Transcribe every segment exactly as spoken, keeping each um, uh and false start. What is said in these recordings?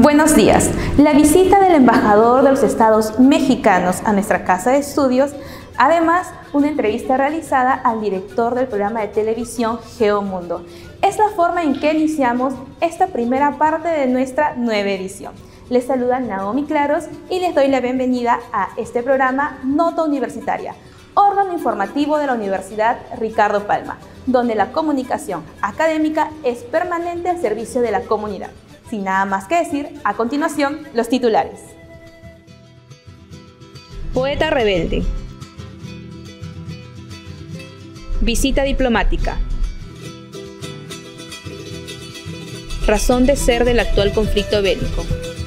Buenos días. La visita del embajador de los Estados mexicanos a nuestra casa de estudios, además una entrevista realizada al director del programa de televisión Geomundo. Es la forma en que iniciamos esta primera parte de nuestra nueva edición. Les saluda Naomi Claros y les doy la bienvenida a este programa Nota Universitaria, órgano informativo de la Universidad Ricardo Palma, donde la comunicación académica es permanente al servicio de la comunidad. Sin nada más que decir, a continuación, los titulares. Poeta rebelde. Visita diplomática. Razón de ser del actual conflicto bélico.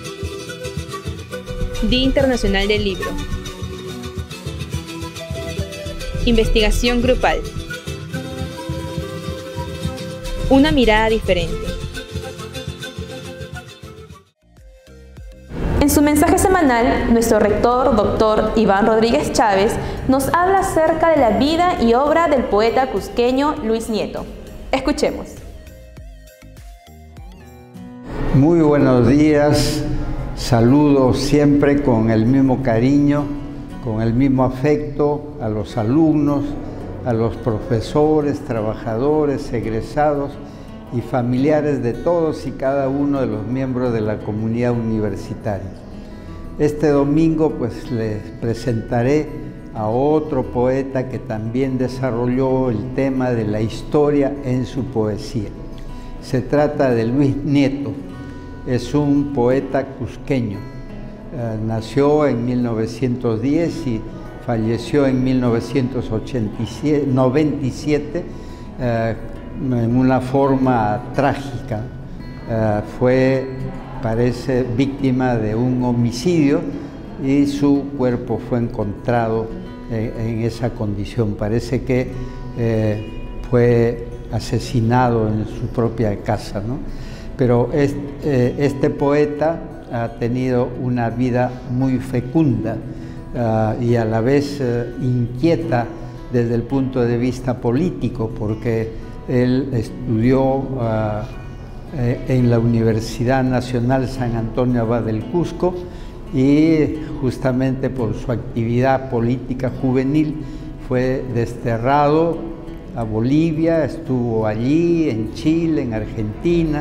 Día Internacional del Libro. Investigación grupal. Una mirada diferente. En su mensaje semanal, nuestro rector, doctor Iván Rodríguez Chávez, nos habla acerca de la vida y obra del poeta cusqueño Luis Nieto. Escuchemos. Muy buenos días, saludo siempre con el mismo cariño, con el mismo afecto a los alumnos, a los profesores, trabajadores, egresados y familiares de todos y cada uno de los miembros de la comunidad universitaria. Este domingo pues les presentaré a otro poeta que también desarrolló el tema de la historia en su poesía. Se trata de Luis Nieto, es un poeta cusqueño. Eh, nació en mil novecientos diez y falleció en mil novecientos noventa y siete eh, en una forma trágica. Uh, fue, parece, víctima de un homicidio y su cuerpo fue encontrado eh, en esa condición. Parece que eh, fue asesinado en su propia casa, ¿no? Pero este, eh, este poeta ha tenido una vida muy fecunda uh, y a la vez uh, inquieta desde el punto de vista político, porque él estudió uh, eh, en la Universidad Nacional San Antonio Abad del Cusco y justamente por su actividad política juvenil fue desterrado a Bolivia, estuvo allí, en Chile, en Argentina,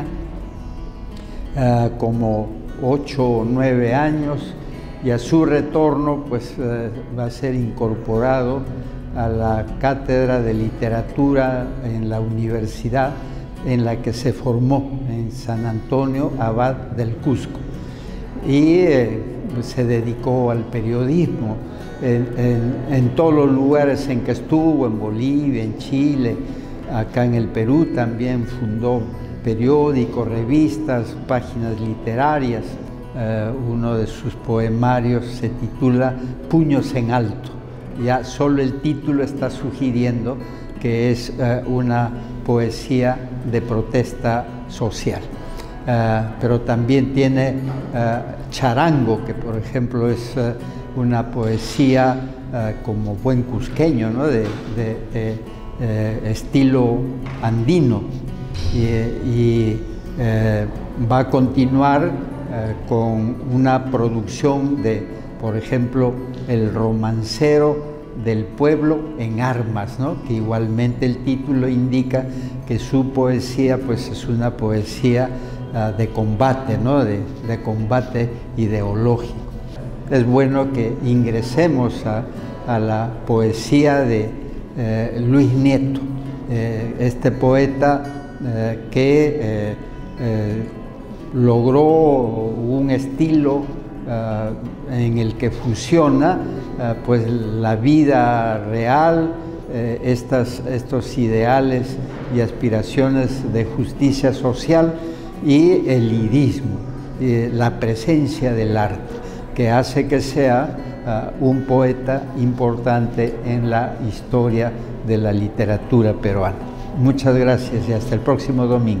uh, como ocho o nueve años, y a su retorno pues uh, va a ser incorporado a la Cátedra de Literatura en la universidad en la que se formó, en San Antonio Abad del Cusco. Y eh, se dedicó al periodismo en, en, en todos los lugares en que estuvo, en Bolivia, en Chile, acá en el Perú también fundó periódicos, revistas, páginas literarias. Eh, uno de sus poemarios se titula Puños en Alto. Ya solo el título está sugiriendo que es uh, una poesía de protesta social. Uh, pero también tiene uh, Charango, que por ejemplo es uh, una poesía uh, como buen cusqueño, ¿no? de, de, de uh, estilo andino. Y, y uh, va a continuar uh, con una producción de, por ejemplo, El romancero del pueblo en armas, ¿no? Que igualmente el título indica que su poesía pues, es una poesía uh, de combate, ¿no? de, de combate ideológico. Es bueno que ingresemos a, a la poesía de eh, Luis Nieto, eh, este poeta eh, que eh, eh, logró un estilo Uh, en el que fusiona uh, pues la vida real, eh, estas, estos ideales y aspiraciones de justicia social y el lirismo, eh, la presencia del arte, que hace que sea uh, un poeta importante en la historia de la literatura peruana. Muchas gracias y hasta el próximo domingo.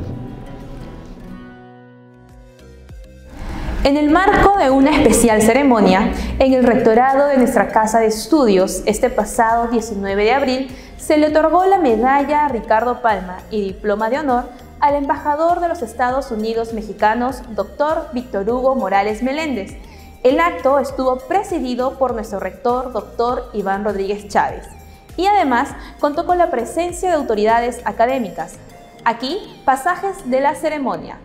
En el marco de una especial ceremonia, en el rectorado de nuestra Casa de Estudios, este pasado diecinueve de abril, se le otorgó la medalla Ricardo Palma y diploma de honor al embajador de los Estados Unidos mexicanos, doctor Víctor Hugo Morales Meléndez. El acto estuvo presidido por nuestro rector, doctor Iván Rodríguez Chávez, y además contó con la presencia de autoridades académicas. Aquí, pasajes de la ceremonia.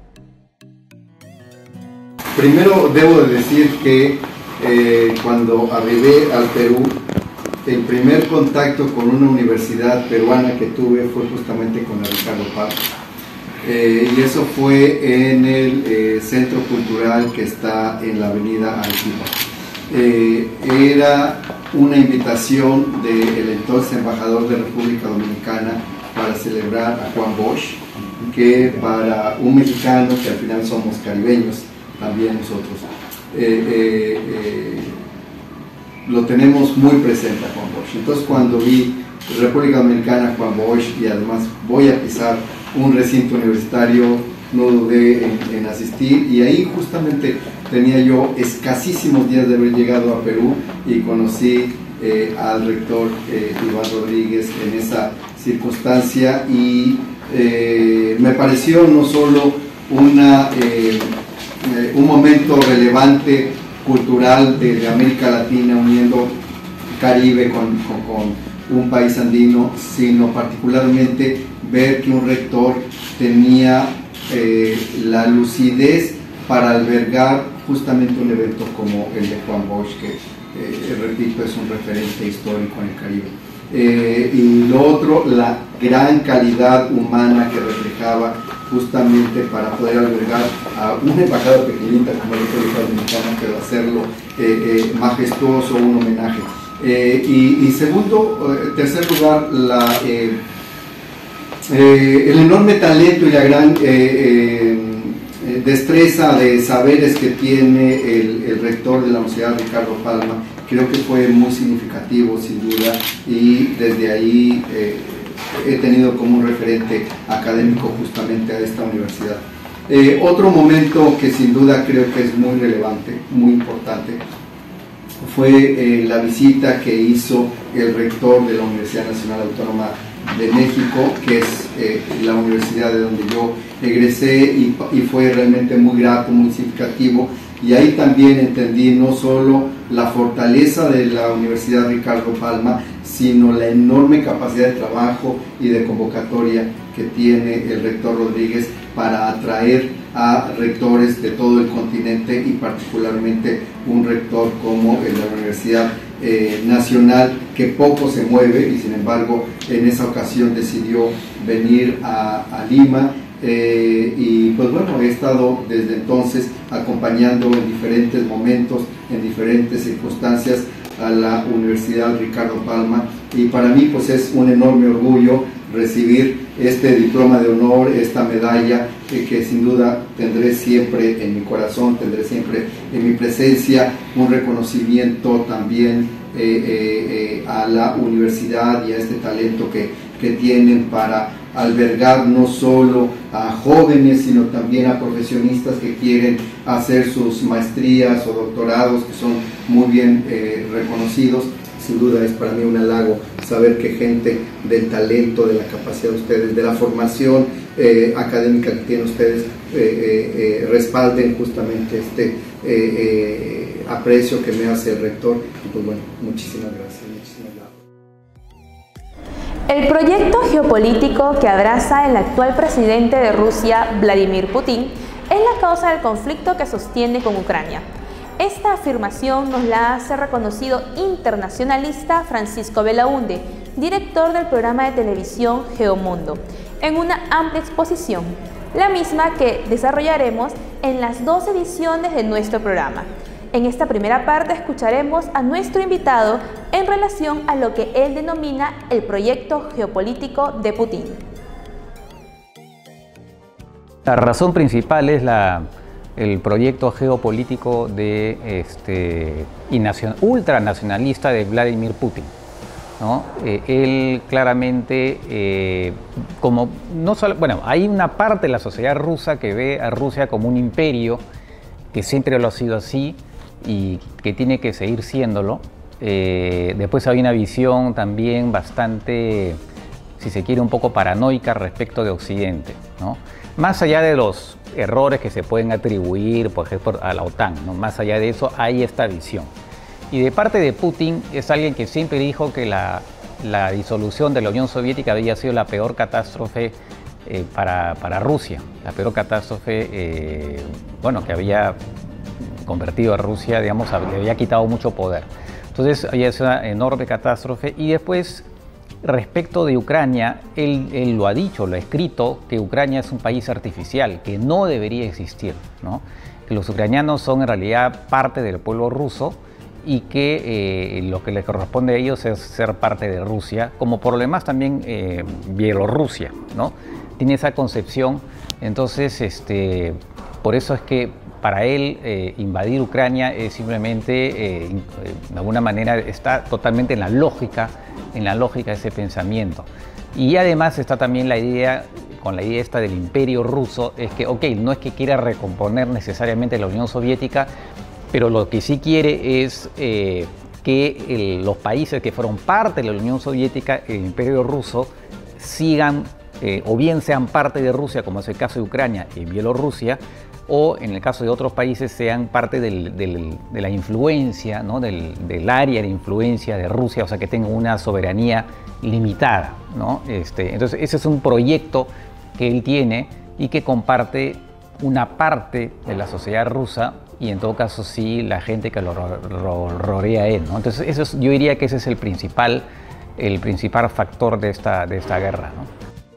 Primero debo de decir que eh, cuando arribé al Perú, el primer contacto con una universidad peruana que tuve fue justamente con la Ricardo Palma. Eh, y eso fue en el eh, Centro Cultural que está en la avenida Arequipa. Eh, era una invitación del entonces embajador de República Dominicana para celebrar a Juan Bosch, que para un mexicano, que al final somos caribeños, también nosotros, eh, eh, eh, lo tenemos muy presente a Juan Bosch. Entonces cuando vi República Dominicana, Juan Bosch, y además voy a pisar un recinto universitario, no dudé en, en asistir, y ahí justamente tenía yo escasísimos días de haber llegado a Perú y conocí eh, al rector eh, Iván Rodríguez en esa circunstancia, y eh, me pareció no solo una, eh, eh, un momento relevante cultural de, de América Latina uniendo Caribe con, con, con un país andino, sino particularmente ver que un rector tenía eh, la lucidez para albergar justamente un evento como el de Juan Bosch, que eh, repito, es un referente histórico en el Caribe. Eh, y lo otro, la gran calidad humana que reflejaba justamente para poder albergar a una embajada pequeñita como la República Dominicana, pero hacerlo eh, eh, majestuoso, un homenaje. Eh, y, y segundo, en tercer lugar, la, eh, eh, el enorme talento y la gran eh, eh, destreza de saberes que tiene el, el rector de la Universidad Ricardo Palma, creo que fue muy significativo sin duda, y desde ahí eh, he tenido como un referente académico justamente a esta universidad. Eh, otro momento que sin duda creo que es muy relevante, muy importante, fue eh, la visita que hizo el rector de la Universidad Nacional Autónoma de México, que es eh, la universidad de donde yo egresé, y, y fue realmente muy grato, muy significativo, y ahí también entendí no solo la fortaleza de la Universidad Ricardo Palma, sino la enorme capacidad de trabajo y de convocatoria que tiene el rector Rodríguez para atraer a rectores de todo el continente, y particularmente un rector como el de la Universidad eh, Nacional, que poco se mueve, y sin embargo en esa ocasión decidió venir a, a Lima. Eh, y pues bueno, he estado desde entonces acompañando en diferentes momentos, en diferentes circunstancias a la Universidad Ricardo Palma, y para mí pues es un enorme orgullo recibir este diploma de honor, esta medalla eh, que sin duda tendré siempre en mi corazón, tendré siempre en mi presencia, un reconocimiento también eh, eh, eh, a la universidad y a este talento que, que tienen para albergar no solo a jóvenes, sino también a profesionistas que quieren hacer sus maestrías o doctorados, que son muy bien eh, reconocidos. Sin duda es para mí un halago saber que gente del talento, de la capacidad de ustedes, de la formación eh, académica que tienen ustedes, eh, eh, eh, respalden justamente este eh, eh, aprecio que me hace el rector. Y pues bueno, muchísimas gracias. Muchísimas gracias. El proyecto geopolítico que abraza el actual presidente de Rusia, Vladimir Putin, es la causa del conflicto que sostiene con Ucrania. Esta afirmación nos la hace reconocido internacionalista Francisco Belaunde, director del programa de televisión Geomundo, en una amplia exposición, la misma que desarrollaremos en las dos ediciones de nuestro programa. En esta primera parte escucharemos a nuestro invitado en relación a lo que él denomina el proyecto geopolítico de Putin. La razón principal es la, el proyecto geopolítico de este, y nacion, ultranacionalista de Vladimir Putin, ¿no? Eh, él claramente, eh, como no solo, bueno, hay una parte de la sociedad rusa que ve a Rusia como un imperio, que siempre lo ha sido así y que tiene que seguir siéndolo. Eh, después hay una visión también bastante si se quiere, un poco paranoica respecto de Occidente, ¿no? Más allá de los errores que se pueden atribuir, por ejemplo, a la OTAN, ¿no? Más allá de eso, hay esta visión. Y de parte de Putin, es alguien que siempre dijo que la, la disolución de la Unión Soviética había sido la peor catástrofe eh, para, para Rusia, la peor catástrofe, eh, bueno, que había convertido a Rusia, digamos, le había quitado mucho poder. Entonces, había sido una enorme catástrofe. Y después, respecto de Ucrania, él, él lo ha dicho, lo ha escrito, que Ucrania es un país artificial, que no debería existir, ¿no? Que los ucranianos son en realidad parte del pueblo ruso y que eh, lo que les corresponde a ellos es ser parte de Rusia, como por lo demás también eh, Bielorrusia, ¿no? Tiene esa concepción. Entonces, este, por eso es que para él eh, invadir Ucrania es simplemente, eh, de alguna manera, está totalmente en la lógica, en la lógica de ese pensamiento. Y además está también la idea, con la idea esta del imperio ruso, es que, ok, no es que quiera recomponer necesariamente la Unión Soviética, pero lo que sí quiere es eh, que el, los países que fueron parte de la Unión Soviética, el imperio ruso, sigan, eh, o bien sean parte de Rusia, como es el caso de Ucrania y Bielorrusia, o en el caso de otros países sean parte del, del, de la influencia, ¿no? del, del área de influencia de Rusia, o sea que tengan una soberanía limitada, ¿no? Este, entonces ese es un proyecto que él tiene y que comparte una parte de la sociedad rusa y en todo caso sí la gente que lo rodea a él, ¿no? Entonces eso es, yo diría que ese es el principal, el principal factor de esta, de esta guerra, ¿no?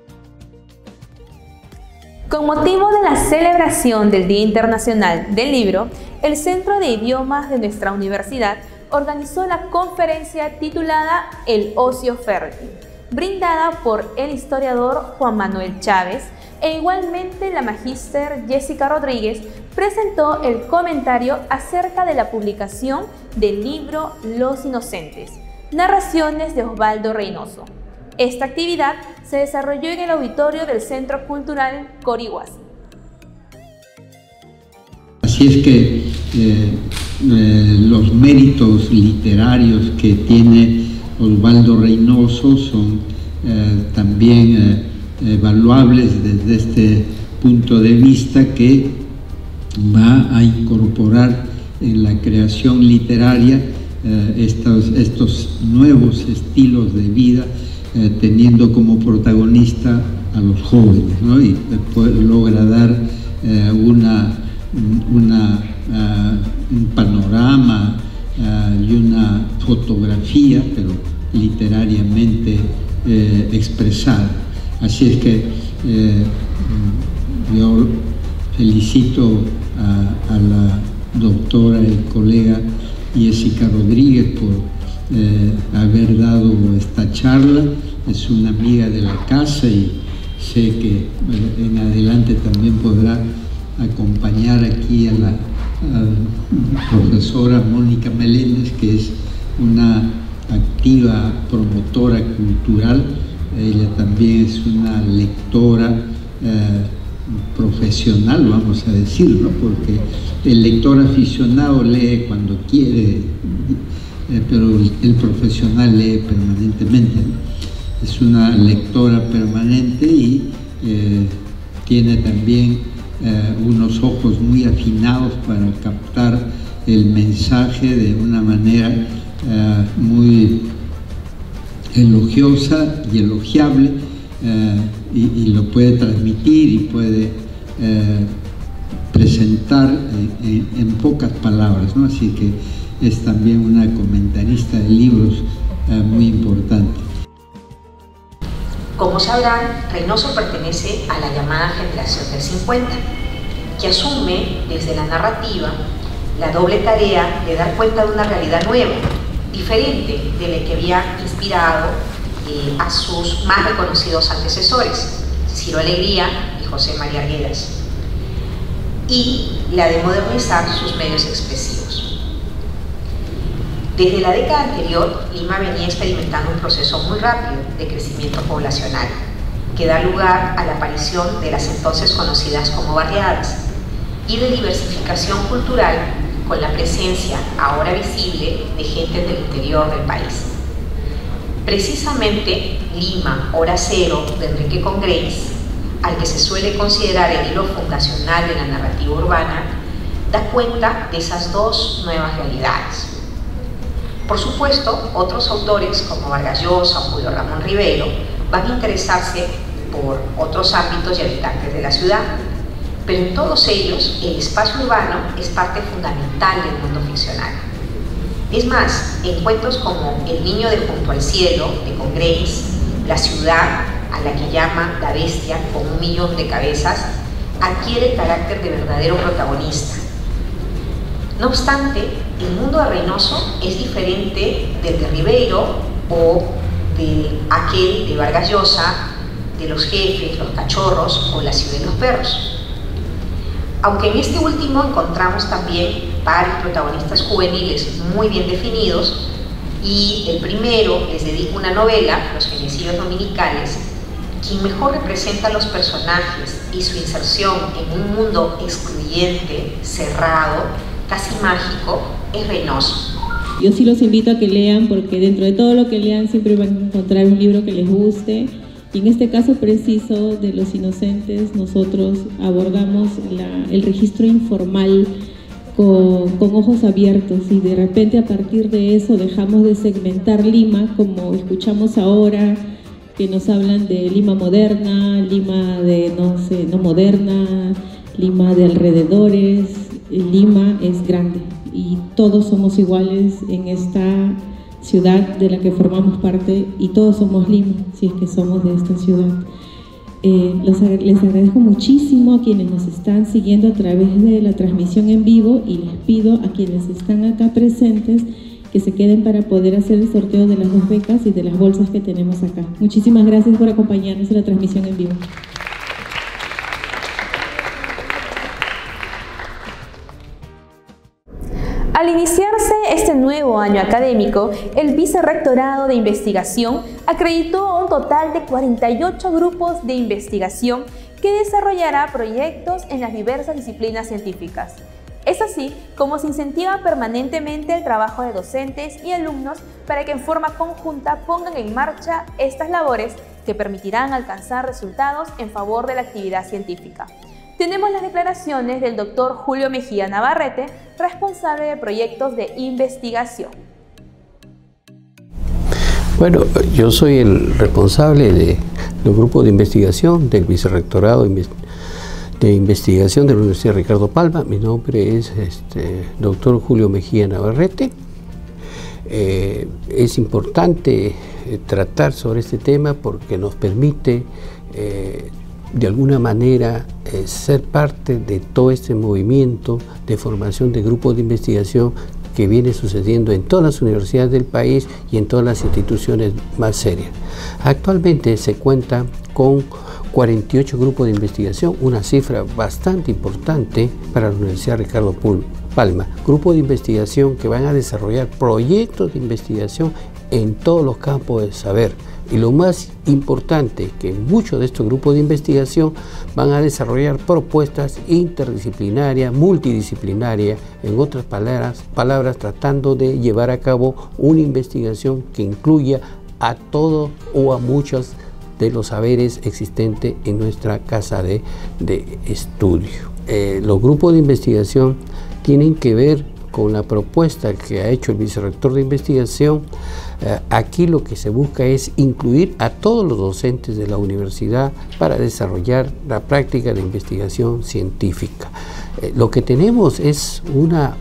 Con motivo de la celebración del Día Internacional del Libro, el Centro de Idiomas de nuestra universidad organizó la conferencia titulada El ocio fértil, brindada por el historiador Juan Manuel Chávez, e igualmente la magíster Jessica Rodríguez presentó el comentario acerca de la publicación del libro Los Inocentes, narraciones de Osvaldo Reynoso. Esta actividad se desarrolló en el auditorio del Centro Cultural Corihuas. Así es que eh, eh, los méritos literarios que tiene Osvaldo Reynoso son eh, también eh, evaluables desde este punto de vista, que va a incorporar en la creación literaria eh, estos, estos nuevos estilos de vida, Eh, teniendo como protagonista a los jóvenes, ¿no? Y después logra dar eh, una, una, uh, un panorama uh, y una fotografía, pero literariamente eh, expresada. Así es que eh, yo felicito a, a la doctora y colega Jessica Rodríguez por Eh, haber dado esta charla. Es una amiga de la casa y sé que bueno, en adelante también podrá acompañar aquí a la a profesora Mónica Meléndez, que es una activa promotora cultural. Ella también es una lectora eh, profesional, vamos a decirlo, porque el lector aficionado lee cuando quiere, pero el profesional lee permanentemente, ¿no? Es una lectora permanente y eh, tiene también eh, unos ojos muy afinados para captar el mensaje de una manera eh, muy elogiosa y elogiable, eh, y, y lo puede transmitir y puede eh, presentar en, en, en pocas palabras, ¿no? Así que es también una comentarista de libros eh, muy importante. Como sabrán, Reynoso pertenece a la llamada generación del cincuenta, que asume desde la narrativa la doble tarea de dar cuenta de una realidad nueva, diferente de la que había inspirado eh, a sus más reconocidos antecesores, Ciro Alegría y José María Arguedas, y la de modernizar sus medios expresivos. Desde la década anterior, Lima venía experimentando un proceso muy rápido de crecimiento poblacional, que da lugar a la aparición de las entonces conocidas como barriadas, y de diversificación cultural con la presencia, ahora visible, de gente del interior del país. Precisamente Lima, Hora Cero, de Enrique Congrace, al que se suele considerar el hilo fundacional de la narrativa urbana, da cuenta de esas dos nuevas realidades. Por supuesto, otros autores como Vargas Llosa o Julio Ramón Rivero van a interesarse por otros ámbitos y habitantes de la ciudad, pero en todos ellos el espacio urbano es parte fundamental del mundo ficcional. Es más, en cuentos como El niño de Junto al Cielo, de Congrace, la ciudad, a la que llama la bestia con un millón de cabezas, adquiere el carácter de verdadero protagonista. No obstante, el mundo de Reynoso es diferente del de Ribeiro o de aquel de Vargas Llosa, de Los Jefes, Los Cachorros o La ciudad de los perros. Aunque en este último encontramos también varios protagonistas juveniles muy bien definidos, y el primero les dedico una novela, Los Fenecillos Dominicales, quien mejor representa a los personajes y su inserción en un mundo excluyente, cerrado, casi mágico, es Reynoso. Yo sí los invito a que lean, porque dentro de todo lo que lean siempre van a encontrar un libro que les guste. Y en este caso preciso de Los Inocentes, nosotros abordamos la, el registro informal con, con ojos abiertos, y de repente a partir de eso dejamos de segmentar Lima, como escuchamos ahora, que nos hablan de Lima moderna, Lima de no sé, no moderna, Lima de alrededores. Lima es grande y todos somos iguales en esta ciudad de la que formamos parte, y todos somos Lima, si es que somos de esta ciudad. Eh, los, les agradezco muchísimo a quienes nos están siguiendo a través de la transmisión en vivo, y les pido a quienes están acá presentes que se queden para poder hacer el sorteo de las dos becas y de las bolsas que tenemos acá. Muchísimas gracias por acompañarnos en la transmisión en vivo. Al iniciarse este nuevo año académico, el Vicerrectorado de Investigación acreditó un total de cuarenta y ocho grupos de investigación que desarrollará proyectos en las diversas disciplinas científicas. Es así como se incentiva permanentemente el trabajo de docentes y alumnos para que en forma conjunta pongan en marcha estas labores que permitirán alcanzar resultados en favor de la actividad científica. Tenemos las declaraciones del doctor Julio Mejía Navarrete, responsable de proyectos de investigación. Bueno, yo soy el responsable de los grupos de investigación del Vicerrectorado de Investigación de la Universidad Ricardo Palma. Mi nombre es este, doctor Julio Mejía Navarrete. Eh, es importante eh, tratar sobre este tema porque nos permite eh, de alguna manera eh, ser parte de todo este movimiento de formación de grupos de investigación que viene sucediendo en todas las universidades del país y en todas las instituciones más serias. Actualmente se cuenta con cuarenta y ocho grupos de investigación, una cifra bastante importante para la Universidad Ricardo Palma. Grupos de investigación que van a desarrollar proyectos de investigación en todos los campos del saber. Y lo más importante, que muchos de estos grupos de investigación van a desarrollar propuestas interdisciplinarias, multidisciplinarias, en otras palabras, palabras tratando de llevar a cabo una investigación que incluya a todos o a muchos de los saberes existentes en nuestra casa de, de estudio. Eh, los grupos de investigación tienen que ver con la propuesta que ha hecho el vicerrector de investigación. Eh, aquí lo que se busca es incluir a todos los docentes de la universidad para desarrollar la práctica de investigación científica. Eh, lo que tenemos es una,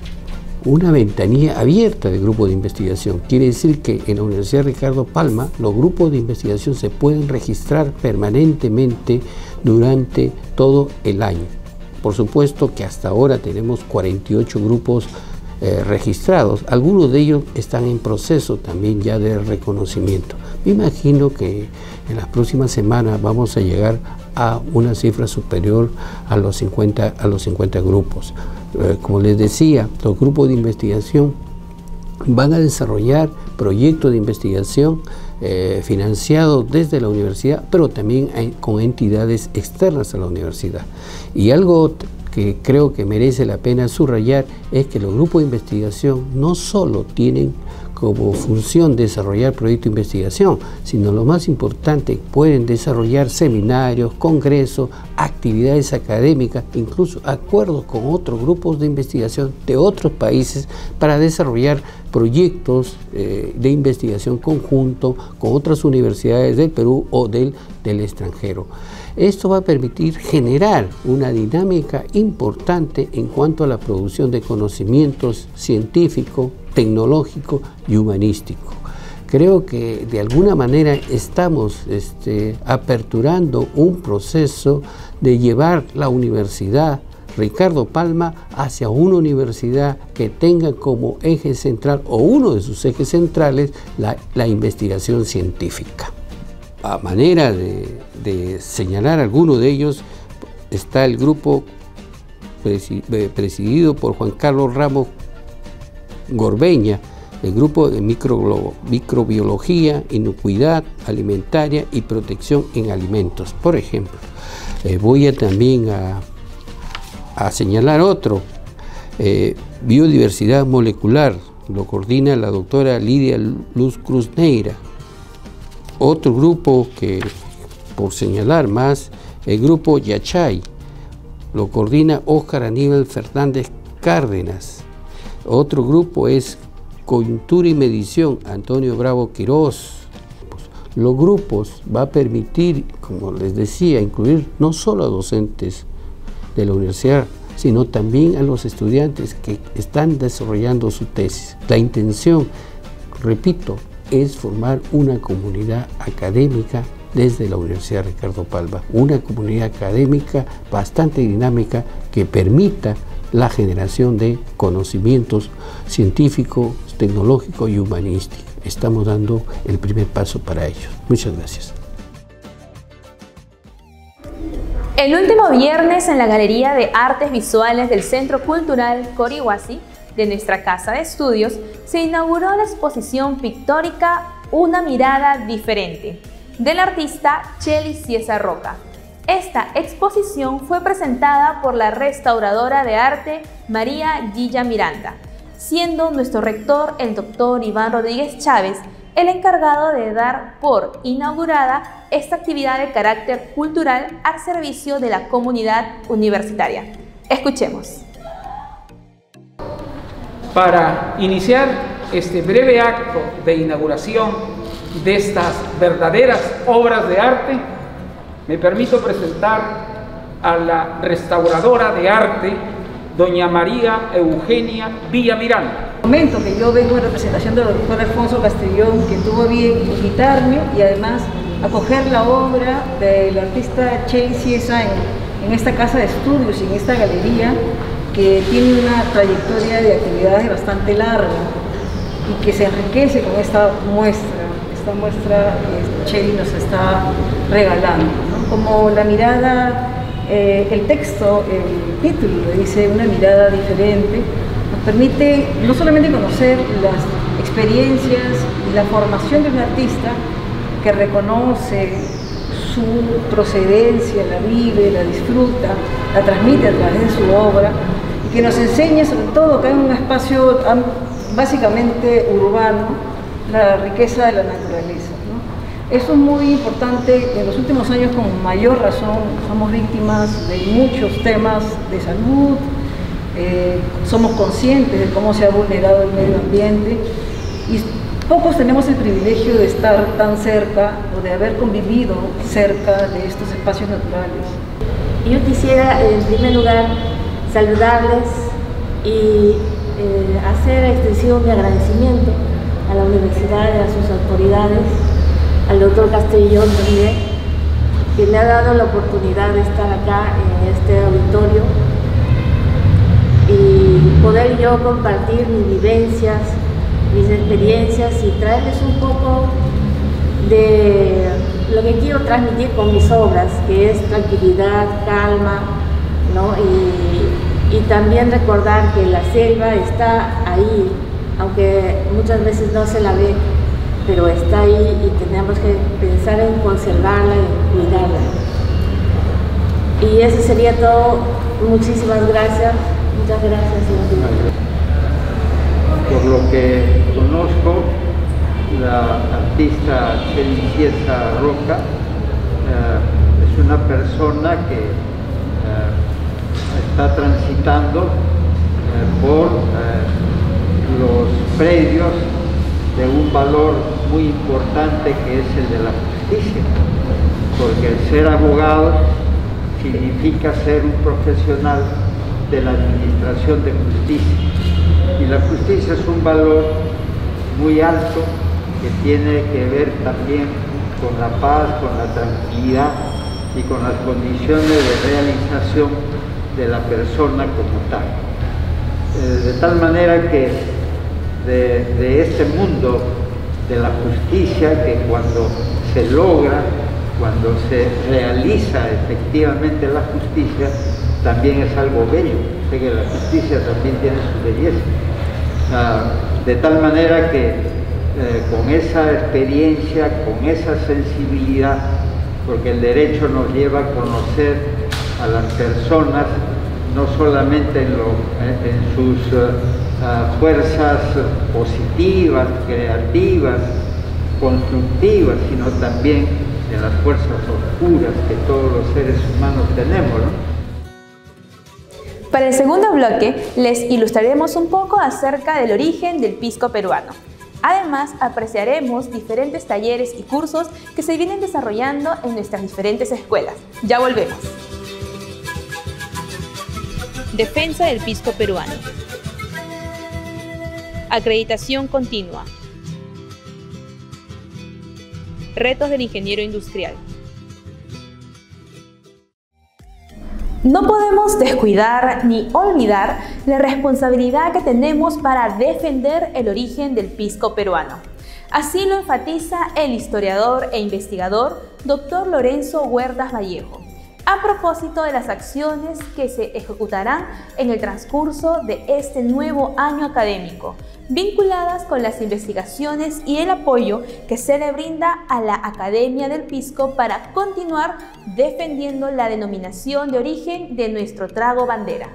una ventanilla abierta de grupos de investigación. Quiere decir que en la Universidad Ricardo Palma los grupos de investigación se pueden registrar permanentemente durante todo el año. Por supuesto que hasta ahora tenemos cuarenta y ocho grupos eh, registrados. Algunos de ellos están en proceso también ya de reconocimiento. Me imagino que en las próximas semanas vamos a llegar a una cifra superior a los cincuenta, a los cincuenta grupos. Eh, como les decía, los grupos de investigación van a desarrollar proyectos de investigación eh, financiados desde la universidad, pero también hay, con entidades externas a la universidad. Y algo que creo que merece la pena subrayar es que los grupos de investigación no solo tienen como función desarrollar proyectos de investigación, sino lo más importante, pueden desarrollar seminarios, congresos, actividades académicas, incluso acuerdos con otros grupos de investigación de otros países para desarrollar proyectos eh, de investigación conjunto con otras universidades del Perú o del, del extranjero. Esto va a permitir generar una dinámica importante en cuanto a la producción de conocimientos científicos, tecnológico y humanístico. Creo que de alguna manera estamos este, aperturando un proceso de llevar la Universidad Ricardo Palma hacia una universidad que tenga como eje central o uno de sus ejes centrales la, la investigación científica. A manera de, de señalar alguno de ellos está el grupo presidido por Juan Carlos Ramos Gorbeña, el grupo de micro, microbiología, inocuidad alimentaria y protección en alimentos, por ejemplo. Eh, voy a también a, a señalar otro, eh, biodiversidad molecular, lo coordina la doctora Lidia Luz Cruz Neira. Otro grupo que, por señalar más, el grupo Yachay, lo coordina Óscar Aníbal Fernández Cárdenas. Otro grupo es Coyuntura y Medición, Antonio Bravo Quirós. Los grupos va a permitir, como les decía, incluir no solo a docentes de la universidad, sino también a los estudiantes que están desarrollando su tesis. La intención, repito, es formar una comunidad académica desde la Universidad Ricardo Palma, una comunidad académica bastante dinámica que permita la generación de conocimientos científicos, tecnológicos y humanísticos. Estamos dando el primer paso para ello. Muchas gracias. El último viernes en la Galería de Artes Visuales del Centro Cultural Corihuasi de nuestra Casa de Estudios se inauguró la exposición pictórica Una mirada diferente del artista Chely Ciesa Roca. Esta exposición fue presentada por la restauradora de arte María Gilla Miranda, siendo nuestro rector, el doctor Iván Rodríguez Chávez, el encargado de dar por inaugurada esta actividad de carácter cultural al servicio de la comunidad universitaria. Escuchemos. Para iniciar este breve acto de inauguración de estas verdaderas obras de arte, me permito presentar a la restauradora de arte, doña María Eugenia Villa Miranda. Momento que yo vengo en representación del doctor Alfonso Castellón, que tuvo bien invitarme y además acoger la obra del artista Chely Ciesa en, en esta casa de estudios y en esta galería, que tiene una trayectoria de actividades bastante larga y que se enriquece con esta muestra, esta muestra que Chely nos está regalando, ¿no? Como la mirada, eh, el texto, el título dice una mirada diferente, nos permite no solamente conocer las experiencias y la formación de un artista que reconoce su procedencia, la vive, la disfruta, la transmite a través de su obra, y que nos enseña sobre todo que hay un espacio básicamente urbano, la riqueza de la naturaleza, ¿no? Eso es muy importante. En los últimos años, con mayor razón, somos víctimas de muchos temas de salud, eh, somos conscientes de cómo se ha vulnerado el medio ambiente y pocos tenemos el privilegio de estar tan cerca o de haber convivido cerca de estos espacios naturales. Yo quisiera, en primer lugar, saludarles y eh, hacer extensivo mi agradecimiento a la universidad y a sus autoridades, al doctor Castellón Uribe, que me ha dado la oportunidad de estar acá en este auditorio y poder yo compartir mis vivencias, mis experiencias y traerles un poco de lo que quiero transmitir con mis obras, que es tranquilidad, calma, ¿no? y, y también recordar que la selva está ahí, aunque muchas veces no se la ve, pero está ahí y tenemos que pensar en conservarla y en cuidarla. Y eso sería todo. Muchísimas gracias. Muchas gracias, señor. por lo que conozco, la artista Ciesa Roca eh, es una persona que eh, está transitando eh, por eh, los predios de un valor muy importante que es el de la justicia, porque el ser abogado significa ser un profesional de la administración de justicia, y la justicia es un valor muy alto que tiene que ver también con la paz, con la tranquilidad y con las condiciones de realización de la persona como tal. Eh, de tal manera que de, de este mundo de la justicia, que cuando se logra, cuando se realiza efectivamente la justicia, también es algo bello, sé que la justicia también tiene su belleza. Ah, de tal manera que eh, con esa experiencia, con esa sensibilidad, porque el derecho nos lleva a conocer a las personas no solamente en, lo, en sus uh, uh, fuerzas positivas, creativas, constructivas, sino también en las fuerzas oscuras que todos los seres humanos tenemos, ¿no? Para el segundo bloque, les ilustraremos un poco acerca del origen del pisco peruano. Además, apreciaremos diferentes talleres y cursos que se vienen desarrollando en nuestras diferentes escuelas. Ya volvemos. Defensa del pisco peruano. Acreditación continua. Retos del ingeniero industrial. No podemos descuidar ni olvidar la responsabilidad que tenemos para defender el origen del pisco peruano. Así lo enfatiza el historiador e investigador doctor Lorenzo Huertas Vallejo, a propósito de las acciones que se ejecutarán en el transcurso de este nuevo año académico, vinculadas con las investigaciones y el apoyo que se le brinda a la Academia del Pisco para continuar defendiendo la denominación de origen de nuestro trago bandera.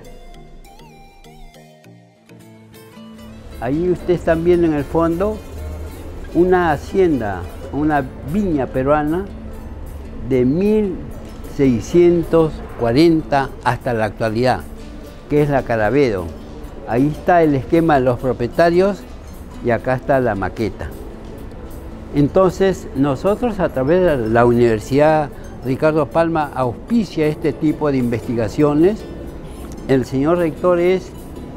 Ahí ustedes están viendo en el fondo una hacienda, una viña peruana de mil seiscientos cuarenta hasta la actualidad, que es la Caravedo. Ahí está el esquema de los propietarios y acá está la maqueta. Entonces, nosotros a través de la Universidad Ricardo Palma auspicia este tipo de investigaciones. El señor rector es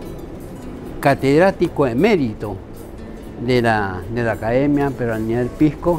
catedrático emérito de la, de la Academia Peruana del Pisco.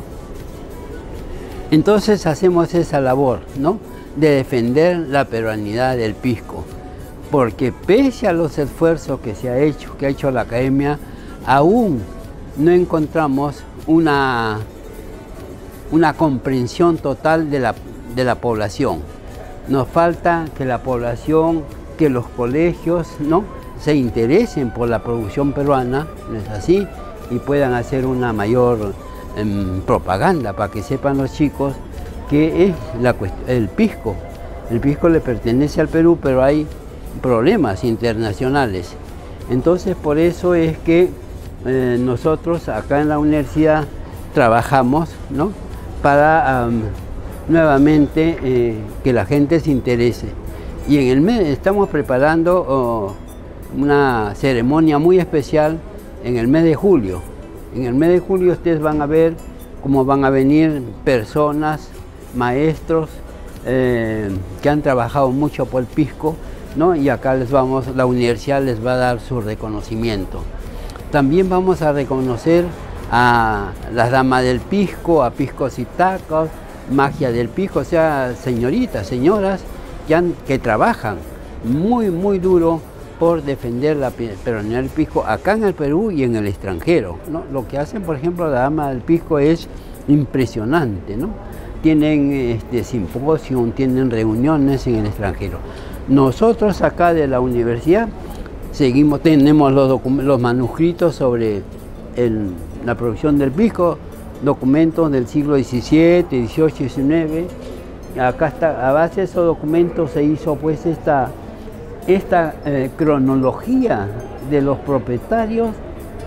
Entonces hacemos esa labor, ¿no?, de defender la peruanidad del pisco, porque pese a los esfuerzos que se ha hecho, que ha hecho la Academia, aún no encontramos una, una comprensión total de la, de la población. Nos falta que la población, que los colegios, ¿no?, se interesen por la producción peruana, ¿no es así?, y puedan hacer una mayor eh, propaganda para que sepan los chicos que es la el pisco. El pisco le pertenece al Perú, pero hay problemas internacionales. Entonces, por eso es que eh, nosotros acá en la universidad trabajamos, ¿no?, para um, nuevamente eh, que la gente se interese. Y en el mes estamos preparando oh, una ceremonia muy especial en el mes de julio. En el mes de julio ustedes van a ver cómo van a venir personas, maestros eh, que han trabajado mucho por el pisco, ¿no?, y acá les vamos, la universidad les va a dar su reconocimiento. También vamos a reconocer a las damas del pisco, a piscos y tacos, magia del pisco, o sea, señoritas, señoras que, han, que trabajan muy, muy duro por defender la peruanidad del pisco acá en el Perú y en el extranjero, ¿no? Lo que hacen, por ejemplo, la dama del pisco es impresionante, ¿no? Tienen este, simposium, tienen reuniones en el extranjero. Nosotros acá de la universidad seguimos, tenemos los, los manuscritos sobre el, la producción del pisco, documentos del siglo diecisiete, dieciocho, diecinueve. Acá está, a base de esos documentos se hizo pues esta, esta eh, cronología de los propietarios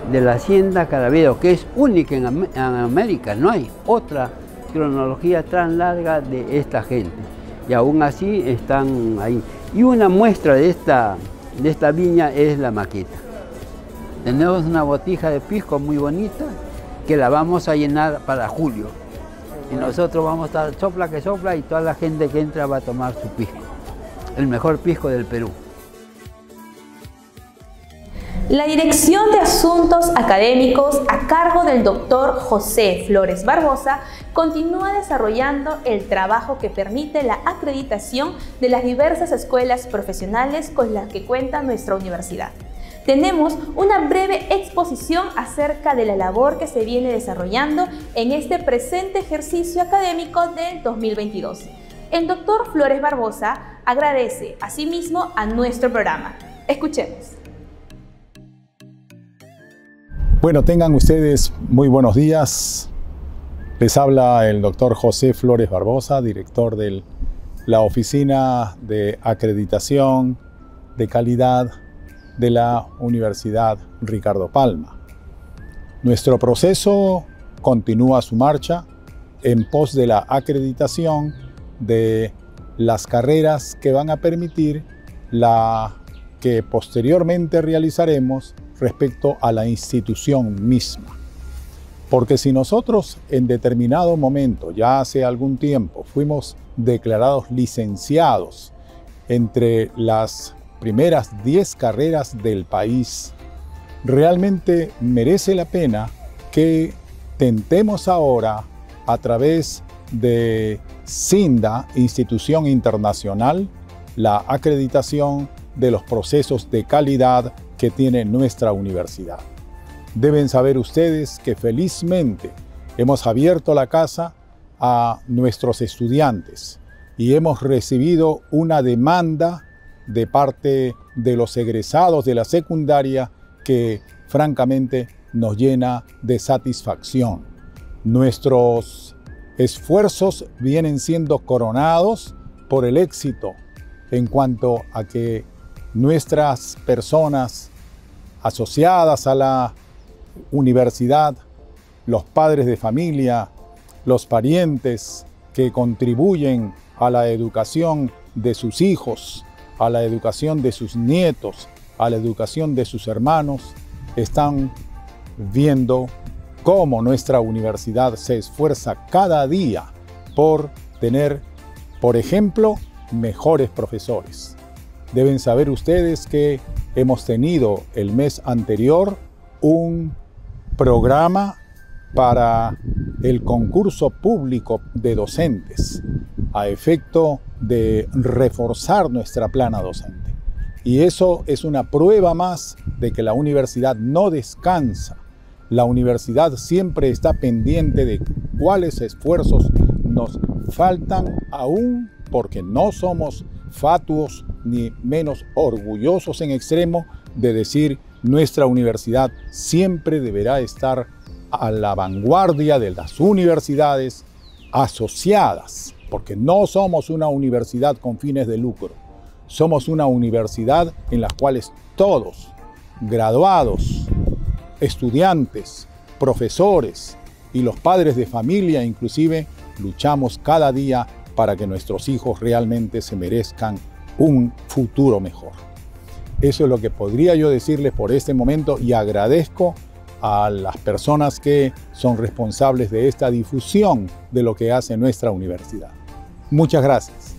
de la hacienda Carabiero, que es única en, Am en América, no hay otra cronología tan larga de esta gente. Y aún así están ahí. Y una muestra de esta, de esta viña es la maqueta. Tenemos una botija de pisco muy bonita que la vamos a llenar para julio. Y nosotros vamos a estar sopla que sopla y toda la gente que entra va a tomar su pisco. El mejor pisco del Perú. La Dirección de Asuntos Académicos a cargo del doctor José Flores Barbosa continúa desarrollando el trabajo que permite la acreditación de las diversas escuelas profesionales con las que cuenta nuestra universidad. Tenemos una breve exposición acerca de la labor que se viene desarrollando en este presente ejercicio académico del dos mil veintidós. El doctor Flores Barbosa agradece asimismo a nuestro programa. Escuchemos. Bueno, tengan ustedes muy buenos días. Les habla el doctor José Flores Barbosa, director de la Oficina de Acreditación de Calidad de la Universidad Ricardo Palma. Nuestro proceso continúa su marcha en pos de la acreditación de las carreras que van a permitir la que posteriormente realizaremos respecto a la institución misma. Porque si nosotros en determinado momento, ya hace algún tiempo, fuimos declarados licenciados entre las primeras diez carreras del país, realmente merece la pena que tentemos ahora a través de CINDA, Institución Internacional, la acreditación de los procesos de calidad que tiene nuestra universidad. Deben saber ustedes que felizmente hemos abierto la casa a nuestros estudiantes y hemos recibido una demanda de parte de los egresados de la secundaria que francamente nos llena de satisfacción. Nuestros esfuerzos vienen siendo coronados por el éxito en cuanto a que nuestras personas asociadas a la universidad, los padres de familia, los parientes que contribuyen a la educación de sus hijos, a la educación de sus nietos, a la educación de sus hermanos, están viendo cómo nuestra universidad se esfuerza cada día por tener, por ejemplo, mejores profesores. Deben saber ustedes que hemos tenido el mes anterior un programa para el concurso público de docentes a efecto de reforzar nuestra plana docente. Y eso es una prueba más de que la universidad no descansa. La universidad siempre está pendiente de cuáles esfuerzos nos faltan, aún porque no somos fatuos ni menos orgullosos en extremo de decir nuestra universidad siempre deberá estar a la vanguardia de las universidades asociadas, porque no somos una universidad con fines de lucro, somos una universidad en la cual todos, graduados, estudiantes, profesores y los padres de familia inclusive, luchamos cada día para que nuestros hijos realmente se merezcan un futuro mejor. Eso es lo que podría yo decirles por este momento y agradezco a las personas que son responsables de esta difusión de lo que hace nuestra universidad. Muchas gracias.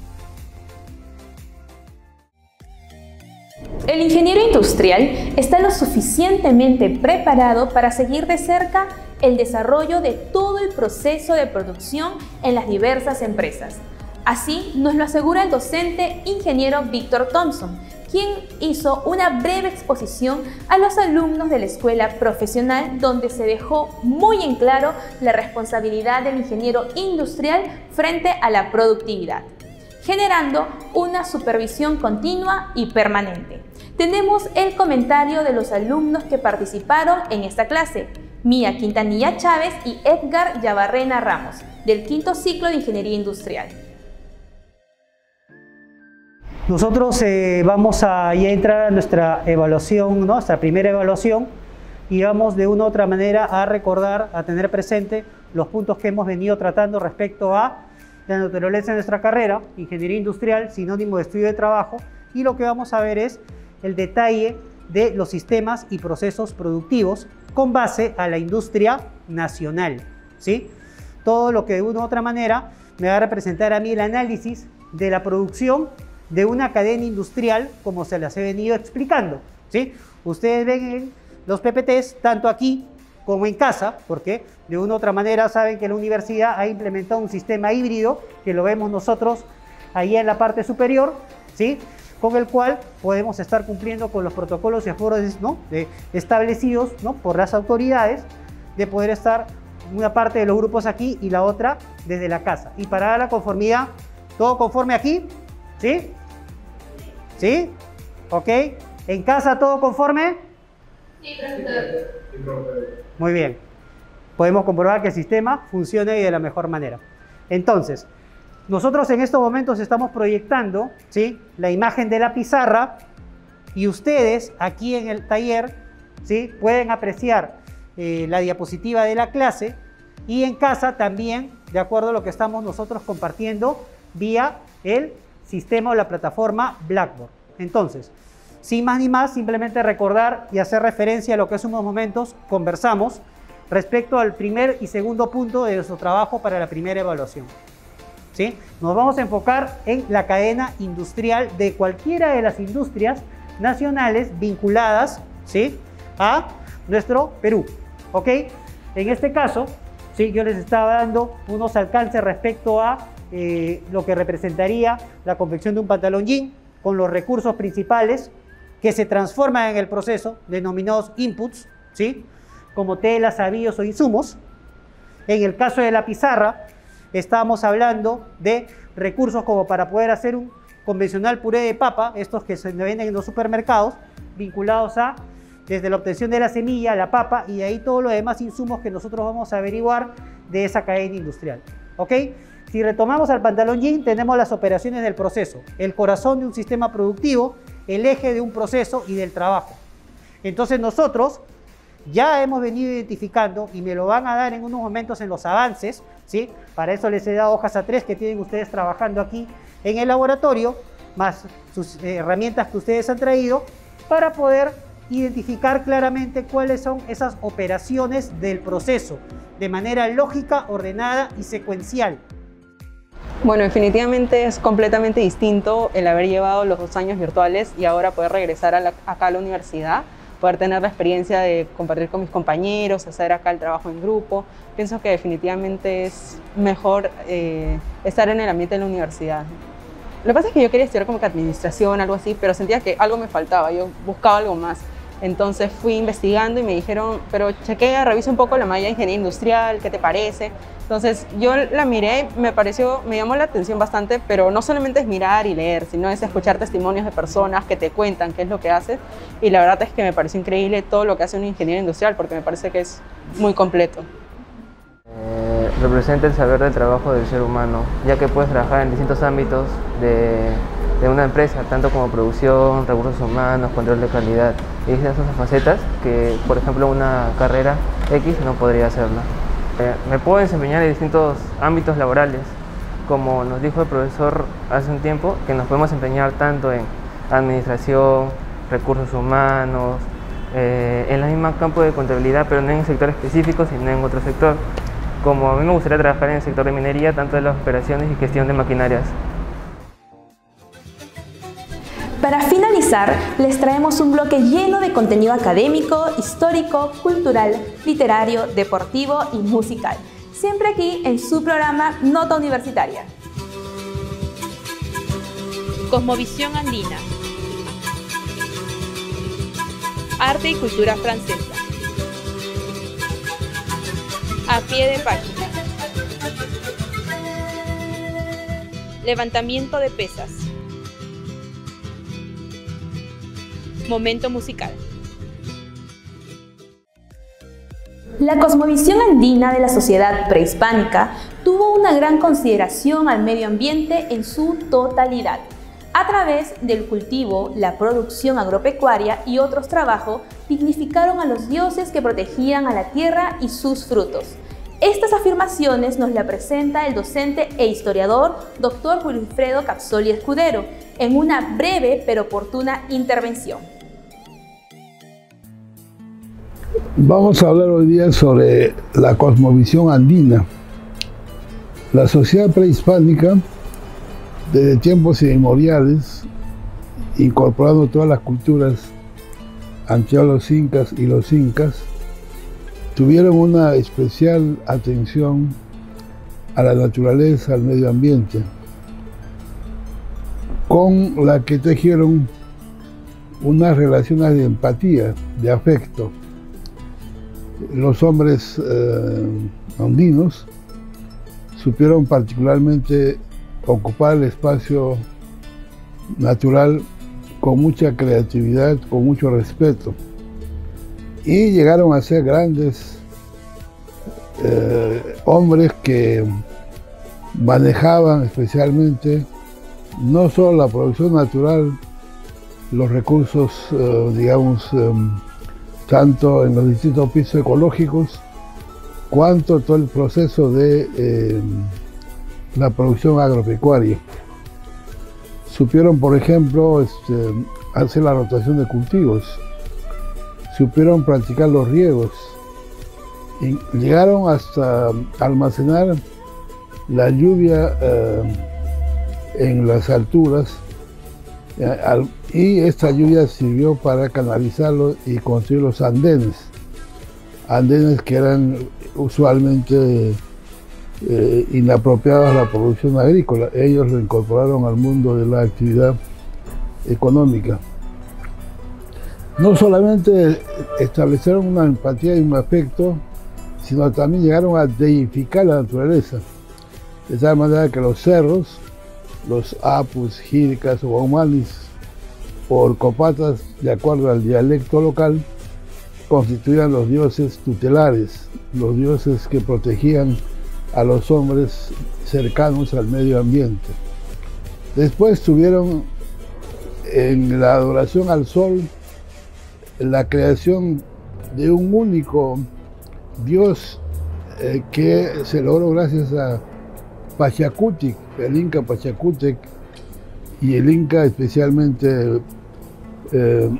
El ingeniero industrial está lo suficientemente preparado para seguir de cerca el desarrollo de todo el proceso de producción en las diversas empresas. Así nos lo asegura el docente ingeniero Víctor Thompson, quien hizo una breve exposición a los alumnos de la escuela profesional donde se dejó muy en claro la responsabilidad del ingeniero industrial frente a la productividad, generando una supervisión continua y permanente. Tenemos el comentario de los alumnos que participaron en esta clase, Mía Quintanilla Chávez y Edgar Yabarrena Ramos, del quinto ciclo de Ingeniería Industrial. Nosotros eh, vamos a ya entrar a nuestra evaluación, ¿no? Nuestra primera evaluación, y vamos de una u otra manera a recordar, a tener presente los puntos que hemos venido tratando respecto a la naturaleza de nuestra carrera, ingeniería industrial, sinónimo de estudio de trabajo, y lo que vamos a ver es el detalle de los sistemas y procesos productivos con base a la industria nacional, ¿sí? Todo lo que de una u otra manera me va a representar a mí el análisis de la producción de una cadena industrial como se las he venido explicando, ¿sí? Ustedes ven los P P Ts tanto aquí como en casa, porque de una u otra manera saben que la universidad ha implementado un sistema híbrido, que lo vemos nosotros ahí en la parte superior, ¿sí? Con el cual podemos estar cumpliendo con los protocolos y aforos, ¿no? de, establecidos, ¿no? por las autoridades, de poder estar una parte de los grupos aquí y la otra desde la casa. Y para dar la conformidad, ¿todo conforme aquí? ¿Sí? ¿Sí? ¿Ok? ¿En casa todo conforme? Sí, profesor. Muy bien. Podemos comprobar que el sistema funciona y de la mejor manera. Entonces, nosotros en estos momentos estamos proyectando, ¿sí? la imagen de la pizarra, y ustedes aquí en el taller, ¿sí? pueden apreciar eh, la diapositiva de la clase, y en casa también, de acuerdo a lo que estamos nosotros compartiendo vía el sistema o la plataforma Blackboard. Entonces, sin más ni más, simplemente recordar y hacer referencia a lo que hace unos momentos conversamos respecto al primer y segundo punto de nuestro trabajo para la primera evaluación. ¿Sí? Nos vamos a enfocar en la cadena industrial de cualquiera de las industrias nacionales vinculadas, ¿sí? a nuestro Perú. ¿Ok? En este caso, ¿sí? yo les estaba dando unos alcances respecto a eh, lo que representaría la confección de un pantalón jean con los recursos principales que se transforman en el proceso, denominados inputs, ¿sí? como telas, avíos o insumos. En el caso de la pizarra, estamos hablando de recursos como para poder hacer un convencional puré de papa, estos que se venden en los supermercados, vinculados a desde la obtención de la semilla, la papa, y de ahí todos los demás insumos que nosotros vamos a averiguar de esa cadena industrial. ¿Ok? Si retomamos al pantalón jean, tenemos las operaciones del proceso, el corazón de un sistema productivo, el eje de un proceso y del trabajo. Entonces nosotros ya hemos venido identificando, y me lo van a dar en unos momentos en los avances, ¿sí? Para eso les he dado hojas A tres que tienen ustedes trabajando aquí en el laboratorio, más sus eh, herramientas que ustedes han traído, para poder identificar claramente cuáles son esas operaciones del proceso, de manera lógica, ordenada y secuencial. Bueno, definitivamente es completamente distinto el haber llevado los dos años virtuales y ahora poder regresar a la, acá a la universidad, poder tener la experiencia de compartir con mis compañeros, hacer acá el trabajo en grupo. Pienso que definitivamente es mejor eh, estar en el ambiente de la universidad. Lo que pasa es que yo quería estudiar como que administración, algo así, pero sentía que algo me faltaba, yo buscaba algo más. Entonces fui investigando y me dijeron, pero chequea, revisa un poco la malla de ingeniería industrial, ¿qué te parece? Entonces yo la miré, me pareció, me llamó la atención bastante, pero no solamente es mirar y leer, sino es escuchar testimonios de personas que te cuentan qué es lo que haces, y la verdad es que me pareció increíble todo lo que hace un ingeniero industrial, porque me parece que es muy completo. Eh, representa el saber del trabajo del ser humano, ya que puedes trabajar en distintos ámbitos de, de una empresa, tanto como producción, recursos humanos, control de calidad, y esas son facetas que, por ejemplo, una carrera X no podría hacerla. Eh, me puedo desempeñar en distintos ámbitos laborales, como nos dijo el profesor hace un tiempo, que nos podemos desempeñar tanto en administración, recursos humanos, eh, en el mismo campo de contabilidad, pero no en un sector específico, sino en otro sector. Como a mí me gustaría trabajar en el sector de minería, tanto de las operaciones y gestión de maquinarias. Para finalizar, les traemos un bloque lleno de contenido académico, histórico, cultural, literario, deportivo y musical. Siempre aquí en su programa Nota Universitaria. Cosmovisión andina. Arte y cultura francesa. A pie de página. Levantamiento de pesas. Momento musical. La cosmovisión andina de la sociedad prehispánica tuvo una gran consideración al medio ambiente en su totalidad. A través del cultivo, la producción agropecuaria y otros trabajos, dignificaron a los dioses que protegían a la tierra y sus frutos. Estas afirmaciones nos la presenta el docente e historiador doctor Wilfredo Capsoli Escudero en una breve pero oportuna intervención. Vamos a hablar hoy día sobre la cosmovisión andina. La sociedad prehispánica, desde tiempos inmemoriales, incorporando todas las culturas anteriores a los incas y los incas, tuvieron una especial atención a la naturaleza, al medio ambiente, con la que tejieron unas relaciones de empatía, de afecto. Los hombres eh, andinos supieron particularmente ocupar el espacio natural con mucha creatividad, con mucho respeto, y llegaron a ser grandes eh, hombres que manejaban especialmente no solo la producción natural, los recursos, eh, digamos, eh, tanto en los distintos pisos ecológicos, cuanto todo el proceso de eh, la producción agropecuaria. Supieron, por ejemplo, este, hacer la rotación de cultivos, supieron practicar los riegos, y llegaron hasta almacenar la lluvia eh, en las alturas, eh, al, y esta lluvia sirvió para canalizarlo y construir los andenes, andenes que eran usualmente eh, inapropiados a la producción agrícola. Ellos lo incorporaron al mundo de la actividad económica. No solamente establecieron una empatía y un afecto, sino también llegaron a deificar la naturaleza, de tal manera que los cerros, los apus, jircas o humanis, o orcopatas, de acuerdo al dialecto local, constituían los dioses tutelares, los dioses que protegían a los hombres cercanos al medio ambiente. Después tuvieron en la adoración al sol la creación de un único dios eh, que se logró gracias a Pachacútec, el Inca Pachacútec, y el Inca especialmente eh,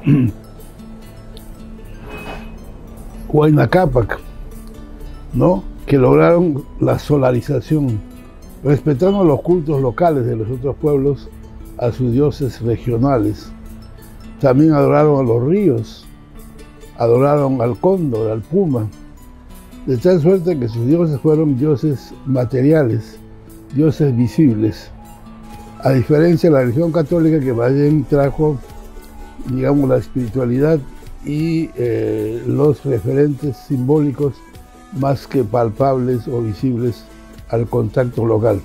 Huayna Cápac, ¿no?, que lograron la solarización, respetando los cultos locales de los otros pueblos a sus dioses regionales. También adoraron a los ríos, adoraron al cóndor, al puma, de tal suerte que sus dioses fueron dioses materiales, dioses visibles, a diferencia de la religión católica, que más bien trajo, digamos, la espiritualidad y eh, los referentes simbólicos más que palpables o visibles al contacto local.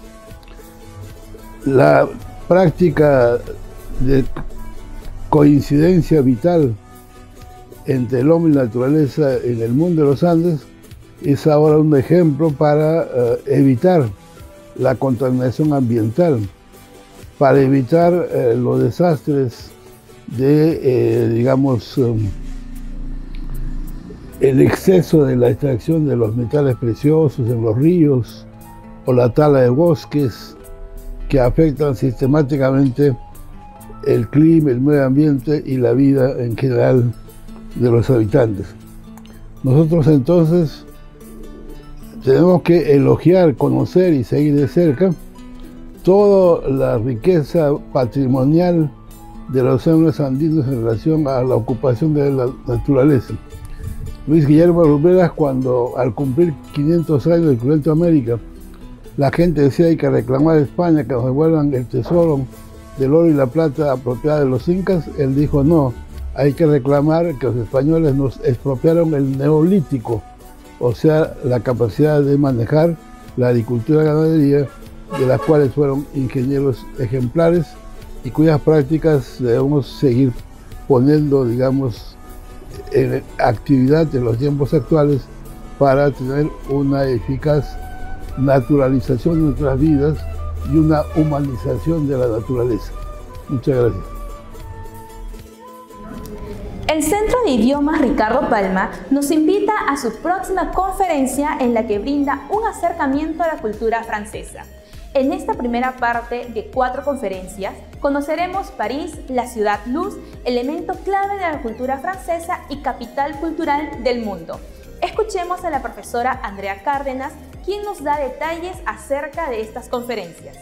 La práctica de coincidencia vital entre el hombre y la naturaleza en el mundo de los Andes es ahora un ejemplo para uh, evitar la contaminación ambiental, para evitar uh, los desastres de, eh, digamos, um, el exceso de la extracción de los metales preciosos en los ríos o la tala de bosques que afectan sistemáticamente el clima, el medio ambiente y la vida en general de los habitantes. Nosotros entonces tenemos que elogiar, conocer y seguir de cerca toda la riqueza patrimonial de los hombres andinos en relación a la ocupación de la naturaleza. Luis Guillermo Ruberas, cuando al cumplir quinientos años del descubrimiento de América, la gente decía hay que reclamar a España que nos devuelvan el tesoro del oro y la plata apropiada de los incas, él dijo no, hay que reclamar que los españoles nos expropiaron el neolítico, o sea, la capacidad de manejar la agricultura y la ganadería, de las cuales fueron ingenieros ejemplares y cuyas prácticas debemos seguir poniendo, digamos, en actividad en los tiempos actuales para tener una eficaz naturalización de nuestras vidas y una humanización de la naturaleza. Muchas gracias. El Centro de Idiomas Ricardo Palma nos invita a su próxima conferencia en la que brinda un acercamiento a la cultura francesa. En esta primera parte de cuatro conferencias conoceremos París, la ciudad luz, elemento clave de la cultura francesa y capital cultural del mundo. Escuchemos a la profesora Andrea Cárdenas, quien nos da detalles acerca de estas conferencias.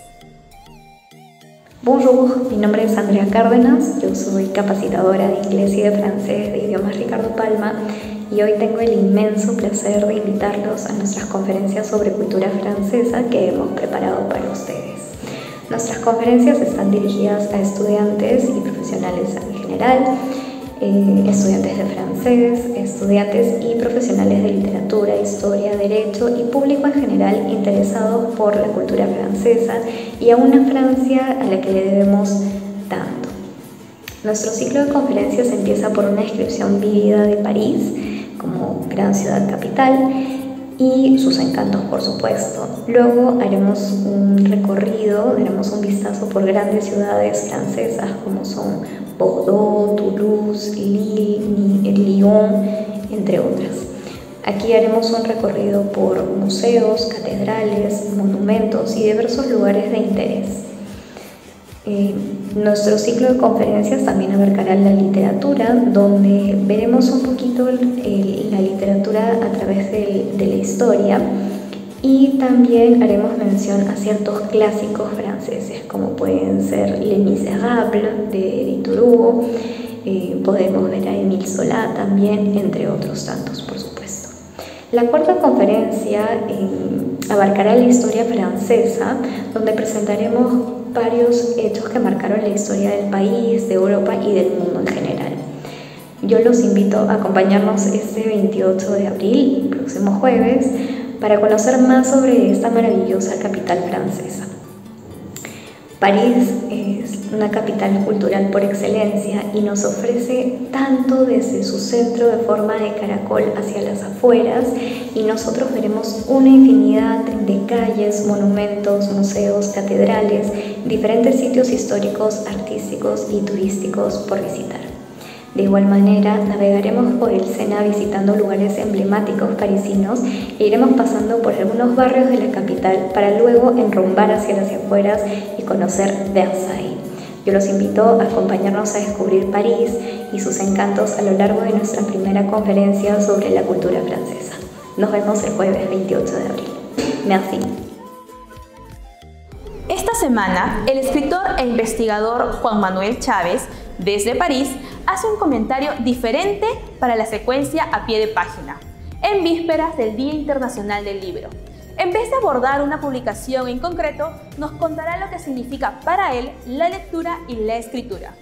Bonjour, mi nombre es Andrea Cárdenas, yo soy capacitadora de inglés y de francés de Idiomas Ricardo Palma y hoy tengo el inmenso placer de invitarlos a nuestras conferencias sobre cultura francesa que hemos preparado para ustedes. Nuestras conferencias están dirigidas a estudiantes y profesionales en general, eh, estudiantes de francés, estudiantes y profesionales de literatura, historia, derecho y público en general interesados por la cultura francesa y a una Francia a la que le debemos tanto. Nuestro ciclo de conferencias empieza por una descripción vívida de París como gran ciudad capital y sus encantos, por supuesto. Luego haremos un recorrido, daremos un vistazo por grandes ciudades francesas como son Bordeaux, Toulouse, Lille, Lyon, entre otras. Aquí haremos un recorrido por museos, catedrales, monumentos y diversos lugares de interés. Eh, nuestro ciclo de conferencias también abarcará la literatura, donde veremos un poquito el, el, la literatura a través de, de la historia y también haremos mención a ciertos clásicos franceses, como pueden ser Les Misérables de Victor Hugo, eh, podemos ver a Émile Zola también, entre otros tantos, por supuesto. La cuarta conferencia eh, abarcará la historia francesa, donde presentaremos varios hechos que marcaron la historia del país, de Europa y del mundo en general. Yo los invito a acompañarnos este veintiocho de abril, próximo jueves, para conocer más sobre esta maravillosa capital francesa. París es una capital cultural por excelencia y nos ofrece tanto desde su centro de forma de caracol hacia las afueras, y nosotros veremos una infinidad de calles, monumentos, museos, catedrales, diferentes sitios históricos, artísticos y turísticos por visitar. De igual manera, navegaremos por el Sena visitando lugares emblemáticos parisinos e iremos pasando por algunos barrios de la capital para luego enrumbar hacia las afueras y conocer Versailles. Yo los invito a acompañarnos a descubrir París y sus encantos a lo largo de nuestra primera conferencia sobre la cultura francesa. Nos vemos el jueves veintiocho de abril. Merci. Esta semana, el escritor e investigador Juan Manuel Chávez, desde París, hace un comentario diferente para la secuencia a pie de página, en vísperas del Día Internacional del Libro. En vez de abordar una publicación en concreto, nos contará lo que significa para él la lectura y la escritura.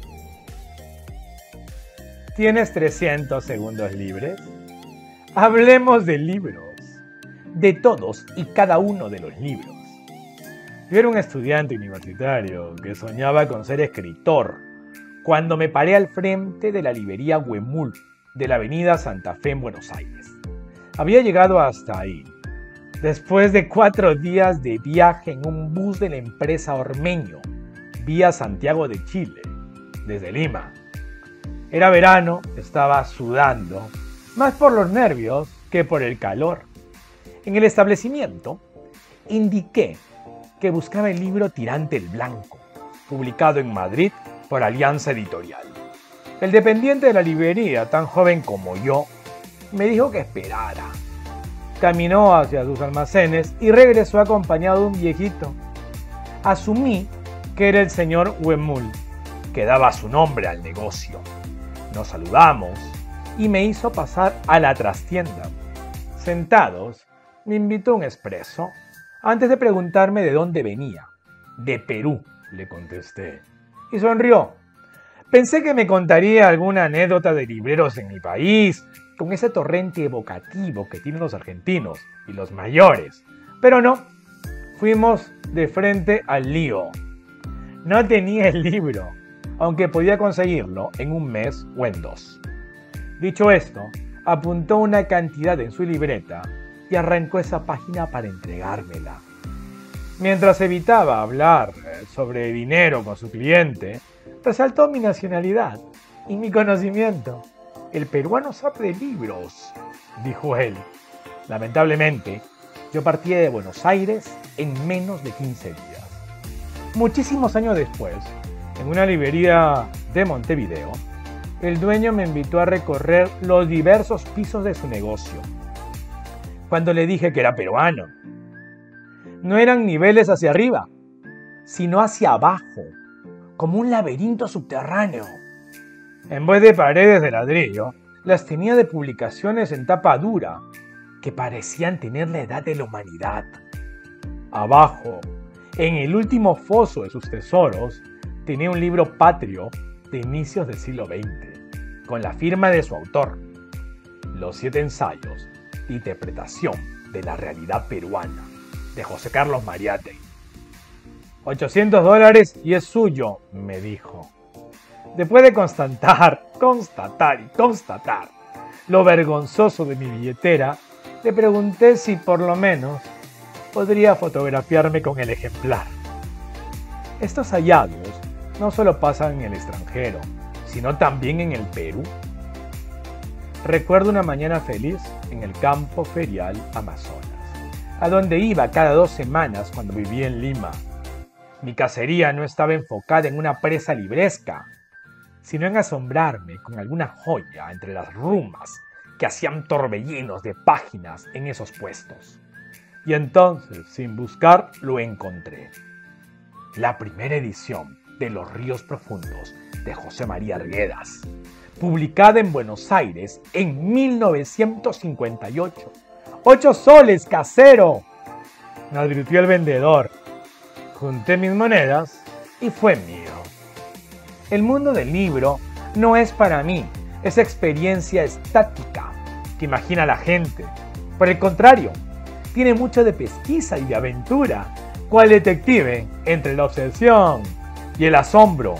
¿Tienes trescientos segundos libres? Hablemos de libros, de todos y cada uno de los libros. Yo era un estudiante universitario que soñaba con ser escritor cuando me paré al frente de la librería Huemul de la avenida Santa Fe en Buenos Aires. Había llegado hasta ahí después de cuatro días de viaje en un bus de la empresa Ormeño, vía Santiago de Chile, desde Lima. Era verano, estaba sudando, más por los nervios que por el calor. En el establecimiento indiqué que buscaba el libro Tirante el Blanco, publicado en Madrid por Alianza Editorial. El dependiente de la librería, tan joven como yo, me dijo que esperara. Caminó hacia sus almacenes y regresó acompañado de un viejito. Asumí que era el señor Huemul, que daba su nombre al negocio. Nos saludamos y me hizo pasar a la trastienda. Sentados, me invitó un expreso antes de preguntarme de dónde venía. De Perú, le contesté. Y sonrió. Pensé que me contaría alguna anécdota de libreros en mi país, con ese torrente evocativo que tienen los argentinos y los mayores. Pero no, fuimos de frente al lío. No tenía el libro, aunque podía conseguirlo en un mes o en dos. Dicho esto, apuntó una cantidad en su libreta y arrancó esa página para entregármela. Mientras evitaba hablar sobre dinero con su cliente, resaltó mi nacionalidad y mi conocimiento. El peruano sabe de libros, dijo él. Lamentablemente, yo partí de Buenos Aires en menos de quince días. Muchísimos años después, en una librería de Montevideo, el dueño me invitó a recorrer los diversos pisos de su negocio. Cuando le dije que era peruano, no eran niveles hacia arriba, sino hacia abajo, como un laberinto subterráneo. En vez de paredes de ladrillo, las tenía de publicaciones en tapa dura, que parecían tener la edad de la humanidad. Abajo, en el último foso de sus tesoros, tenía un libro patrio de inicios del siglo veinte, con la firma de su autor, Los siete ensayos de interpretación de la realidad peruana, de José Carlos Mariátegui. ochocientos dólares y es suyo, me dijo. Después de constatar, constatar y constatar lo vergonzoso de mi billetera, le pregunté si por lo menos podría fotografiarme con el ejemplar. Estos hallazgos no solo pasan en el extranjero, sino también en el Perú. Recuerdo una mañana feliz en el campo ferial Amazonas, a donde iba cada dos semanas cuando vivía en Lima. Mi cacería no estaba enfocada en una presa libresca, sino en asombrarme con alguna joya entre las rumas que hacían torbellinos de páginas en esos puestos. Y entonces, sin buscar, lo encontré. La primera edición de Los ríos profundos de José María Arguedas, publicada en Buenos Aires en mil novecientos cincuenta y ocho. ¡Ocho soles, casero!, me advirtió el vendedor. Junté mis monedas y fue mío. El mundo del libro no es para mí esa experiencia estática que imagina la gente. Por el contrario, tiene mucho de pesquisa y de aventura, cual detective entre la obsesión y el asombro.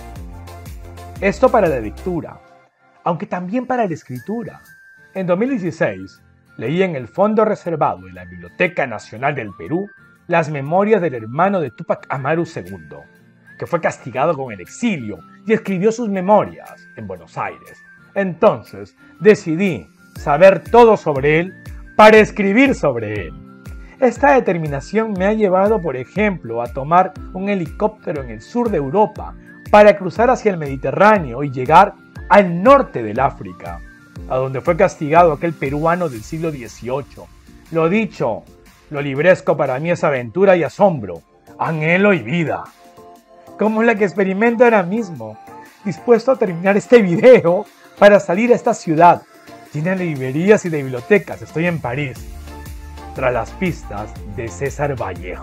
Esto para la lectura, aunque también para la escritura. En dos mil dieciséis, leí en el fondo reservado de la Biblioteca Nacional del Perú las memorias del hermano de Túpac Amaru segundo, que fue castigado con el exilio y escribió sus memorias en Buenos Aires. Entonces decidí saber todo sobre él para escribir sobre él. Esta determinación me ha llevado, por ejemplo, a tomar un helicóptero en el sur de Europa para cruzar hacia el Mediterráneo y llegar al norte del África, a donde fue castigado aquel peruano del siglo dieciocho. Lo dicho, lo libresco para mí es aventura y asombro, anhelo y vida, como la que experimento ahora mismo, dispuesto a terminar este video para salir a esta ciudad llena de librerías y de bibliotecas. Estoy en París, tras las pistas de César Vallejo.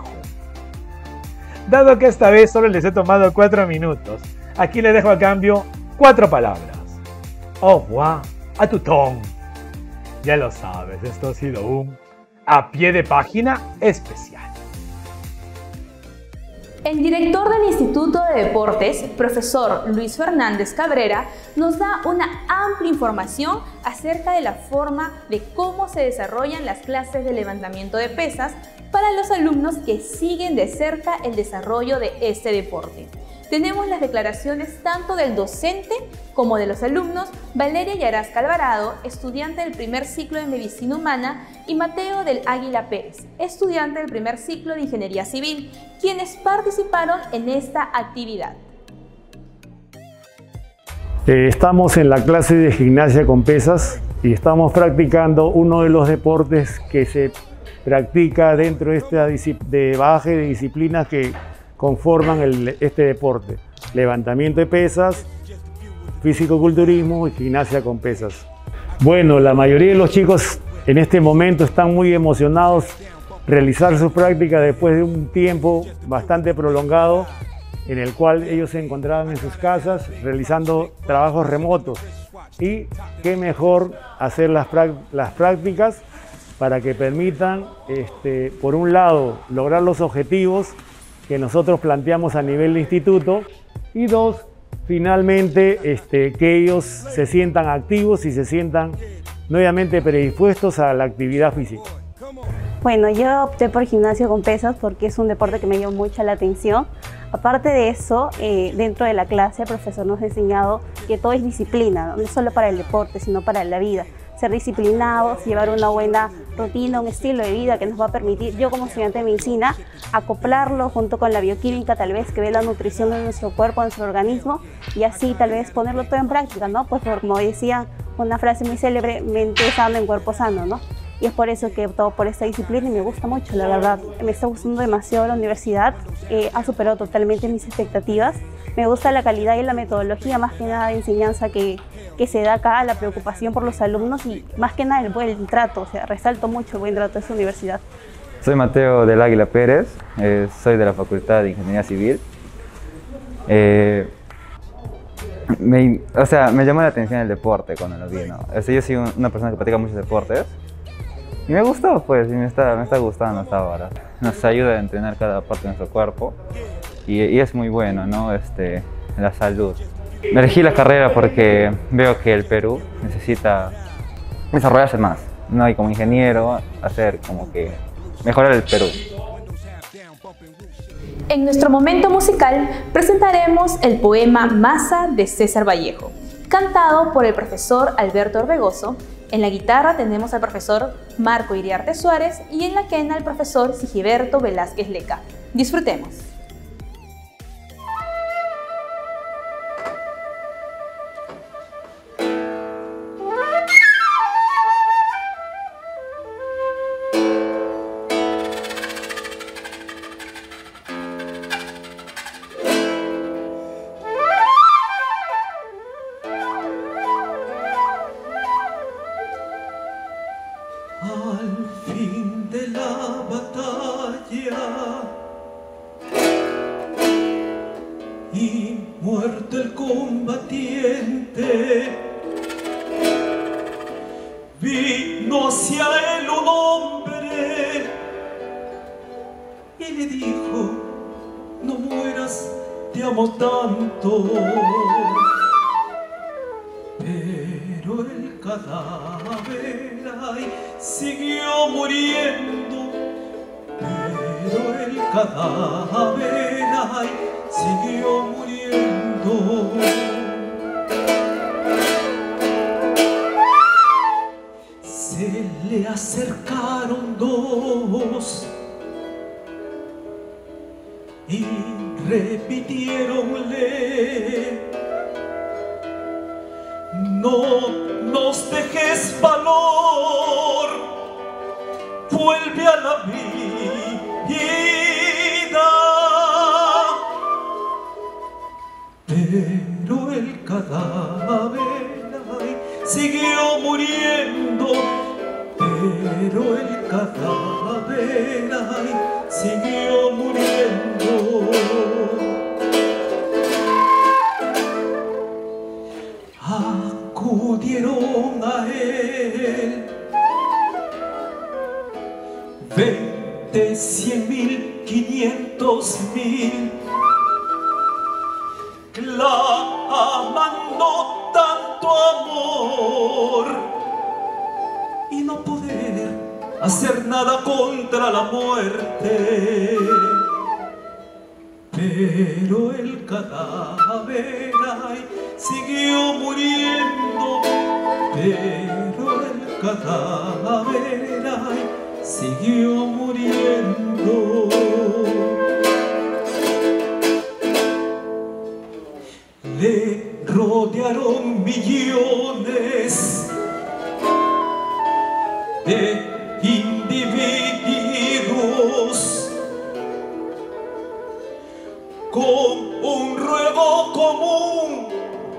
Dado que esta vez solo les he tomado cuatro minutos, aquí les dejo a cambio cuatro palabras. Au revoir, a tu ton. Ya lo sabes, esto ha sido un a pie de página especial. El director del Instituto de Deportes, profesor Luis Fernández Cabrera, nos da una amplia información acerca de la forma de cómo se desarrollan las clases de levantamiento de pesas para los alumnos que siguen de cerca el desarrollo de este deporte. Tenemos las declaraciones tanto del docente como de los alumnos Valeria Yarasca Alvarado, estudiante del primer ciclo de Medicina Humana, y Mateo del Águila Pérez, estudiante del primer ciclo de Ingeniería Civil, quienes participaron en esta actividad. Estamos en la clase de gimnasia con pesas y estamos practicando uno de los deportes que se practica dentro de esta de bagaje de disciplinas que conforman el, este deporte: levantamiento de pesas, físico-culturismo y gimnasia con pesas. Bueno, la mayoría de los chicos en este momento están muy emocionados realizar su práctica después de un tiempo bastante prolongado en el cual ellos se encontraban en sus casas realizando trabajos remotos. Y qué mejor hacer las, las prácticas para que permitan, este, por un lado, lograr los objetivos que nosotros planteamos a nivel de instituto, y dos, finalmente este, que ellos se sientan activos y se sientan nuevamente predispuestos a la actividad física. Bueno, yo opté por gimnasio con pesas porque es un deporte que me llamó mucho la atención. Aparte de eso, eh, dentro de la clase el profesor nos ha enseñado que todo es disciplina, ¿no? No solo para el deporte, sino para la vida. Ser disciplinados, llevar una buena rutina, un estilo de vida que nos va a permitir, yo como estudiante de medicina, acoplarlo junto con la bioquímica, tal vez que ve la nutrición de nuestro cuerpo, de nuestro organismo, y así tal vez ponerlo todo en práctica, ¿no? Pues como decía una frase muy célebre, mente sana en cuerpo sano, ¿no? Y es por eso que he optado por esta disciplina y me gusta mucho, la verdad. Me está gustando demasiado la universidad, eh, ha superado totalmente mis expectativas. Me gusta la calidad y la metodología, más que nada de enseñanza que, que se da acá, la preocupación por los alumnos y más que nada el buen trato, o sea, resalto mucho el buen trato de esta universidad. Soy Mateo del Águila Pérez, eh, soy de la Facultad de Ingeniería Civil. Eh, me, o sea, me llamó la atención el deporte cuando lo vi, ¿no? O sea, yo soy una persona que practica muchos deportes y me gustó, pues, y me está, me está gustando hasta ahora. Nos ayuda a entrenar cada parte de nuestro cuerpo y, y es muy bueno, ¿no? Este, la salud. Me elegí la carrera porque veo que el Perú necesita desarrollarse más, ¿no? Y como ingeniero, hacer como que mejorar el Perú. En nuestro momento musical presentaremos el poema Masa de César Vallejo, cantado por el profesor Alberto Orbegoso. En la guitarra tenemos al profesor Marco Iriarte Suárez y en la quena al profesor Sigiberto Velázquez Leca. Disfrutemos. Al fin de la batalla y muerto el combatiente, vino hacia él un hombre y le dijo: no mueras, te amo tanto. Pero el cadáver ay, siguió muriendo, pero el cadáver ay, siguió muriendo. Se le acercaron dos y repitiéronle: no nos dejes valor, vuelve a la vida. Pero el cadáver ay, siguió muriendo, pero el cadáver ay, siguió muriendo. Acudieron a él veinte, cien mil, quinientos mil, clamando tanto amor y no poder hacer nada contra la muerte. Pero el cadáver ay, siguió muriendo, pero el cadáver ay, siguió muriendo. Le rodearon millones de individuos con un ruego común: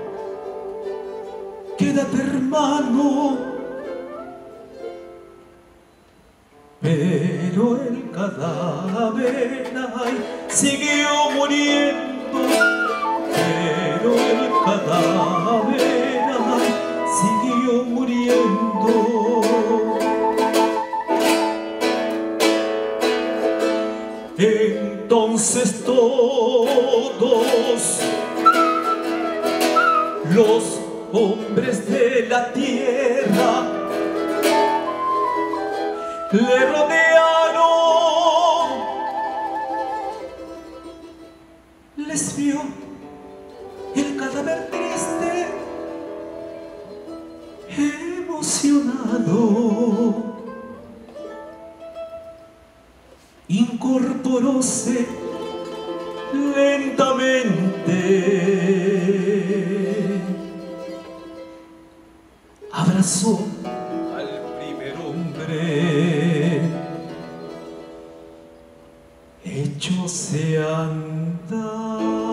quédate, hermano. Pero el cadáver ay, siguió muriendo, pero el cadáver ay, siguió muriendo. Entonces todos los hombres de la tierra le rodearon les vio el cadáver triste, emocionado, incorporóse lentamente, abrazó al primer hombre, echóse a andar.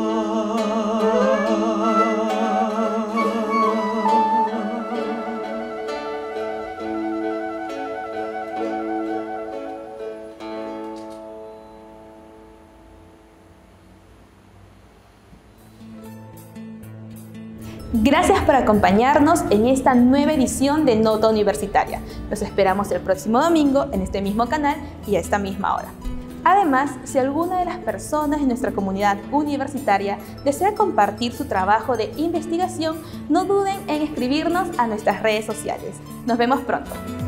Gracias por acompañarnos en esta nueva edición de Nota Universitaria. Los esperamos el próximo domingo en este mismo canal y a esta misma hora. Además, si alguna de las personas de nuestra comunidad universitaria desea compartir su trabajo de investigación, no duden en escribirnos a nuestras redes sociales. Nos vemos pronto.